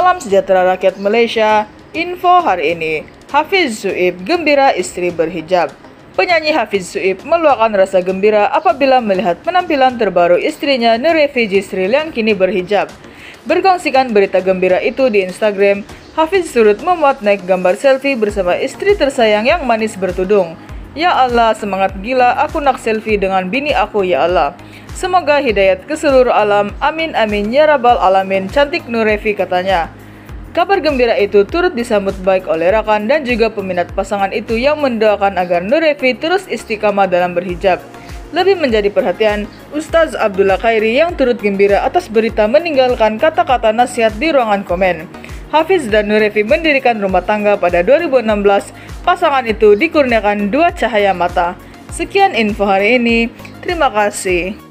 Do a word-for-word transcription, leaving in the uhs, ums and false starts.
Salam sejahtera rakyat Malaysia. Info hari ini, Hafiz Suib gembira istri berhijab. Penyanyi Hafiz Suib meluapkan rasa gembira apabila melihat penampilan terbaru istrinya Nurefi Jisril yang kini berhijab. Berkongsikan berita gembira itu di Instagram, Hafiz turut memuat naik gambar selfie bersama istri tersayang yang manis bertudung. Ya Allah, semangat gila, aku nak selfie dengan bini aku ya Allah. Semoga hidayat ke seluruh alam, amin amin ya rabbal alamin, cantik Nurefi katanya. Kabar gembira itu turut disambut baik oleh rakan dan juga peminat pasangan itu yang mendoakan agar Nurefi terus istiqamah dalam berhijab. Lebih menjadi perhatian, Ustaz Abdullah Khairi yang turut gembira atas berita meninggalkan kata-kata nasihat di ruangan komen. Hafiz dan Nurefi mendirikan rumah tangga pada dua ribu enam belas, pasangan itu dikurniakan dua cahaya mata. Sekian info hari ini, terima kasih.